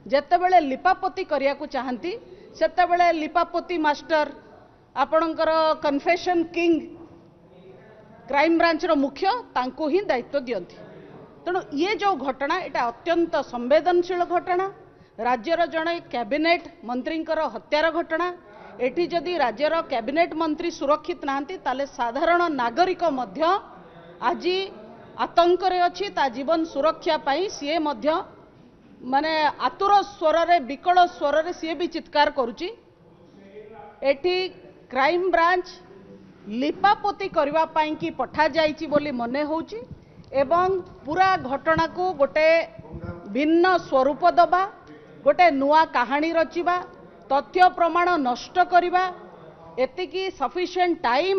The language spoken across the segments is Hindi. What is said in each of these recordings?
जेतेबेले लिपापोती करिया को चाहती सेतेबेले लिपापोती मास्टर आपणकर कन्फेशन किंग क्राइम ब्रांच रो मुख्य तांको ही दायित्व दियंती। तेणु ये जो घटना एटा अत्यंत संवेदनशील घटना, राज्यर जड़े कैबिनेट मंत्री हत्यार घटना। एठी जदि राज्यर कैबिनेट मंत्री सुरक्षित नाहंती ताले साधारण नागरिक मध्य आज आतंक रे अछि। ता जीवन सुरक्षा पाई सीए मध्य माने आतुर स्वर रे विकल स्वर रे सीए भी चित्कार करुची। एठी क्राइम ब्रांच लिपापोती करबा पाई कि पठा जाइची बोली मने होउची एवं पूरा घटना को गोटे भिन्न स्वरूप दबा, गोटे नुआ कहानी रचिबा, तथ्य प्रमाण नष्ट करवा, एतिकी सफिशिएंट टाइम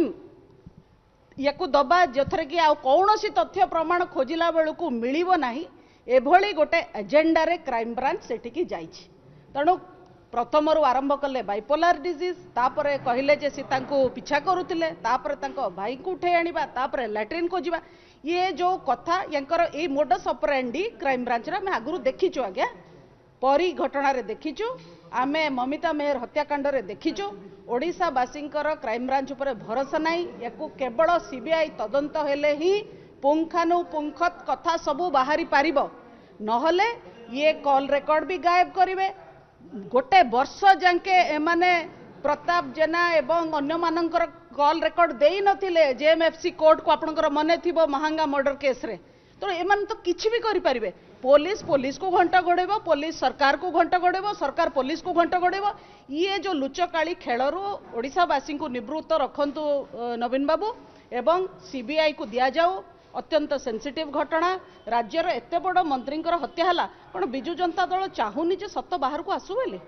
याकू दबा जथरे कि आ कौनसी तथ्य प्रमाण खोजिला बेलू मिलिबो नाही, एभली गोटे एजेंडा रे क्राइम ब्रांच सेठिकी जाइछि। तेणु प्रथम आरंभ कले बाइपोलार डिजीज, तापरे कहले जे सीतांको पिछा करुतिले, तापरे तांको भाई को उठे आनिबा, तापरे लैट्रिन को जिबा। ये जो कथा यांकर ए मोडस ऑपरेंडी क्राइम ब्रांच रे मैं आगुरु देखिछु आज्ञा, परी घटना रे देखिछु, आमे ममिता मेहर हत्याकांड रे देखिछु। ओडिशा बासिंकर क्राइम ब्रांच उपरे भरोसा नाही, याकू केवल सीबीआई तदंत हेले ही पुंखानुपुंखत कथा सबू बाहरी पारिबो, नहले ये कॉल रेकॉर्ड भी गायब करिवे। गोटे वर्ष जांके एमाने प्रताप जेना एवं अन्य मानकर कॉल रेकॉर्ड देई नथिले जेएमएफसी कोर्ट को, आपनकर मने थिबो महांगा मर्डर केस रे। तो एमान तो किछि भी करि परिबे। पुलिस को घंटा घोड़ेबो, पुलिस सरकार को घंटा घोड़ेबो, सरकार पुलिस को घंटा घोड़ेबो। ये जो लुचकाली खेलरू ओडिशावासी को निवृत्त रखंतु नवीन बाबू, एवं सीबीआई को दिया जाऊ। अत्यंत सेंसिटिव घटना, राज्यर एते बड़ मंत्री हत्या हला, कौन बिजु जनता दल चाहूनी जे सत बाहर को आसु बोली?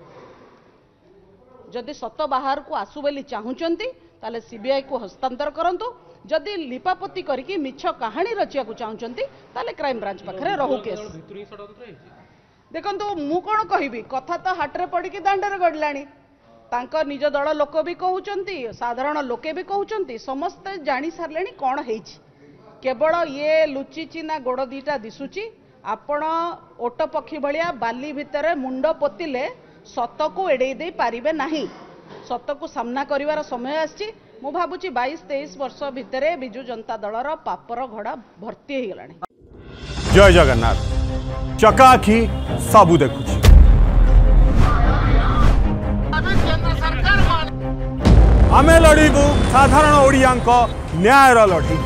जदि सत बाहर को आसु बोली चाहूचंती ताले सीबीआई को हस्तांतर करंतु। जदि लिपापोती करके मिछ कहानी रचिया को चाहूचंती ताले क्राइम ब्रांच पाखरे रहू केस। देखंतु मु कोन कहिबी, कथा तो हाटरे पड़ी कि दांडरे गडलानी। तांका निज दल लोक भी कहउचंती, साधारण लोके भी कहउचंती, समस्त जानी सारलेनी कोन हेइछि। केवल ये लुचि चिना गोड़ दीटा दिसुची। आपण ओट पक्षी भलिया बाली भितर मुंड पोतिले सत को एड़े दे पारिबे नाही। सत को सामना करिवार समय आछि। मु भाबुची 22-23 वर्ष भितरे बिजु जनता दलर पापर घड़ा भर्ती हो गलानी। जय जगन्नाथ। चकाखी सबू देखुची। आमे लड़ीबू साधारण ओडियांक न्यायर लड़ी।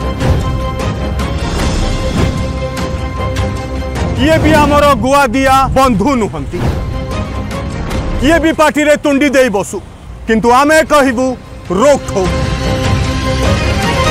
किए भी आमर गुआ दिया बंधु नुहंती, किए भी पार्टी रे तुंडी दे बसु, किंतु आमे कहबू रोक ठोक।